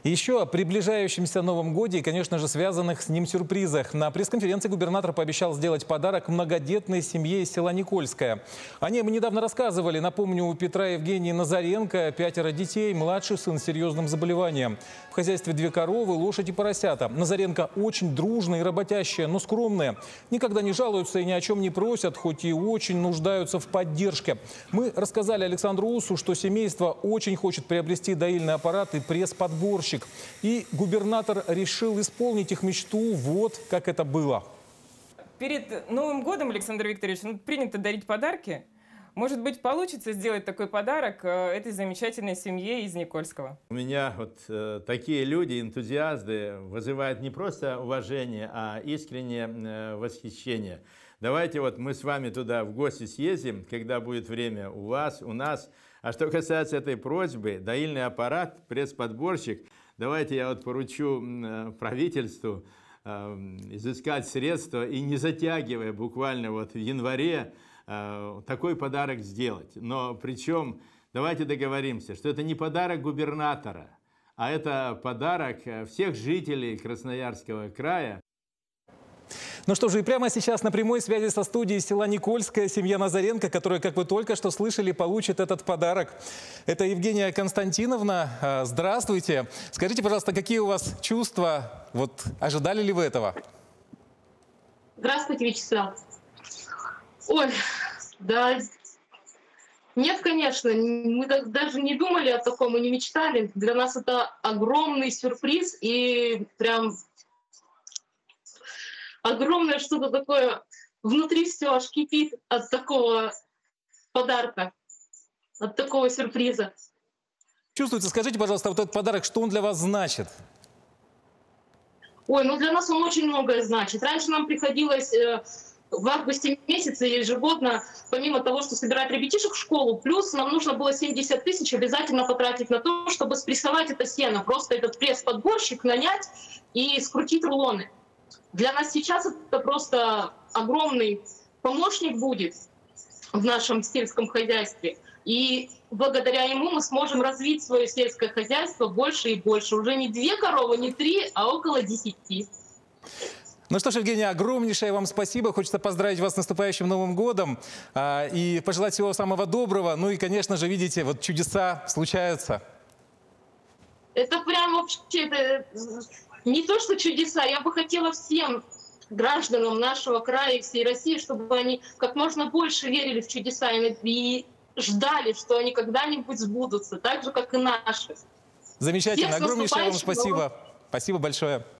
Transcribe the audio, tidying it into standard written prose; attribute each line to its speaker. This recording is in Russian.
Speaker 1: Еще о приближающемся Новом годе и, конечно же, связанных с ним сюрпризах. На пресс-конференции губернатор пообещал сделать подарок многодетной семье из села Никольское. О ней мы недавно рассказывали. Напомню, у Петра Евгении Назаренко 5 детей, младший сын с серьезным заболеванием. В хозяйстве 2 коровы, лошадь и поросята. Назаренко очень дружная и работящая, но скромная. Никогда не жалуются и ни о чем не просят, хоть и очень нуждаются в поддержке. Мы рассказали Александру Усу, что семейство очень хочет приобрести доильный аппарат и пресс-подборщик. И губернатор решил исполнить их мечту. Вот как это было.
Speaker 2: Перед Новым годом, Александр Викторович, принято дарить подарки. Может быть, получится сделать такой подарок этой замечательной семье из Никольского?
Speaker 3: У меня такие люди, энтузиасты, вызывают не просто уважение, а искреннее восхищение. Давайте мы с вами туда в гости съездим, когда будет время у вас, у нас. А что касается этой просьбы, доильный аппарат, пресс-подборщик, давайте я поручу правительству изыскать средства и не затягивая буквально в январе такой подарок сделать. Но причем давайте договоримся, что это не подарок губернатора, а это подарок всех жителей Красноярского края.
Speaker 1: Ну что же, и прямо сейчас на прямой связи со студией села Никольское семья Назаренко, которая, как вы только что слышали, получит этот подарок. Это Евгения Константиновна. Здравствуйте. Скажите, пожалуйста, какие у вас чувства? Ожидали ли вы этого?
Speaker 4: Здравствуйте, Вячеслав. Ой, да, нет, конечно, мы даже не думали о таком и не мечтали. Для нас это огромный сюрприз и прям огромное что-то такое. Внутри все аж кипит от такого подарка, от такого сюрприза.
Speaker 1: Чувствуется, скажите, пожалуйста, этот подарок, что он для вас значит?
Speaker 4: Ой, для нас он очень многое значит. Раньше нам приходилось в августе месяце ежегодно, помимо того, что собирать ребятишек в школу, плюс нам нужно было 70 тысяч обязательно потратить на то, чтобы спрессовать это сено, просто этот пресс-подборщик нанять и скрутить рулоны. Для нас сейчас это просто огромный помощник будет в нашем сельском хозяйстве. И благодаря ему мы сможем развить свое сельское хозяйство больше и больше. Уже не 2 коровы, не 3, а около 10.
Speaker 1: Ну что ж, Евгения, огромнейшее вам спасибо. Хочется поздравить вас с наступающим Новым годом и пожелать всего самого доброго. Ну и, конечно же, видите, чудеса случаются.
Speaker 4: Это прям вообще не то, что чудеса. Я бы хотела всем гражданам нашего края и всей России, чтобы они как можно больше верили в чудеса и ждали, что они когда-нибудь сбудутся, так же, как и наши.
Speaker 1: Замечательно. Огромнейшее вам спасибо. Спасибо большое.